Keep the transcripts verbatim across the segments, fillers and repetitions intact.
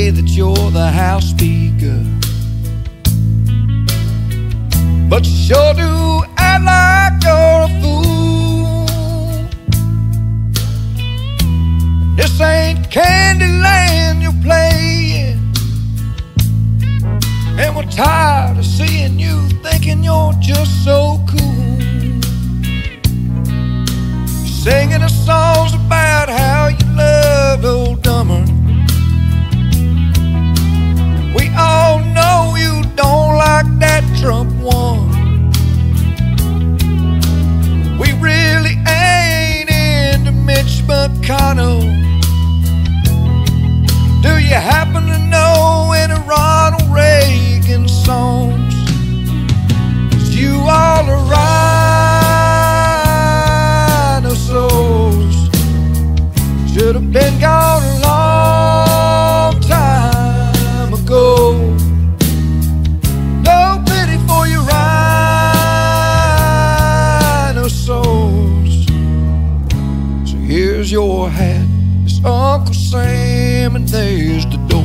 say that you're the house speaker, but you sure do act like you're a fool. This ain't Candyland you're playing, and we're tired of seeing you thinking you're just so cool. You're singing the songs about how you loved old Dumber. We all know you don't like that Trump one. We really ain't into Mitch McConnell. Do you happen to know any Ronald Reagan songs? 'Cause you all are rhinosaurs. Should have been gone a long time ago. No pity for you rhinosaurs. So here's your hat, it's Uncle Sam, and there's the door.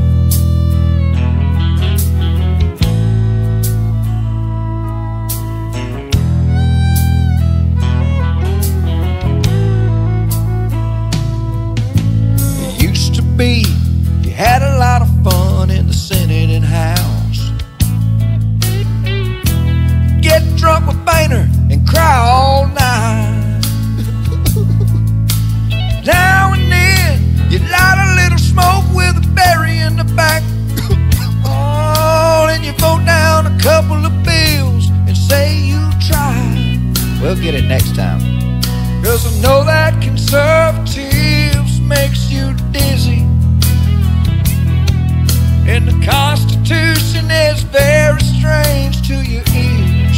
It used to be you had a lot of fun in the Senate and House. Get drunk with Boehner and cry all night. Now and then you light a little smoke with a berry in the back. Oh, and you vote down a couple of bills and say you tried. We'll get it next time. 'Cause I know that conservatives makes you dizzy, and the Constitution is very strange to your ears.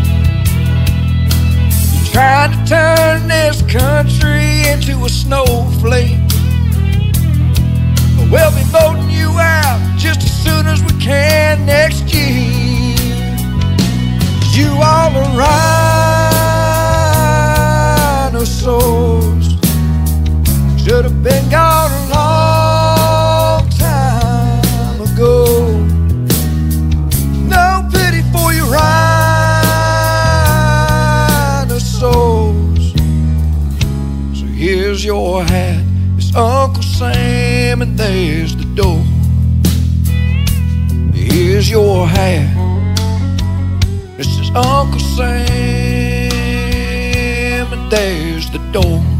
You're trying to turn this country into a snowflake. We'll be voting you out just as soon as we can next year. You all are rhinosaurs. Should have been gone a long time ago. No pity for you rhinosaurs. So here's your hat, it's Uncle Sam, and there's the door. Here's your hat, this is Uncle Sam, and there's the door.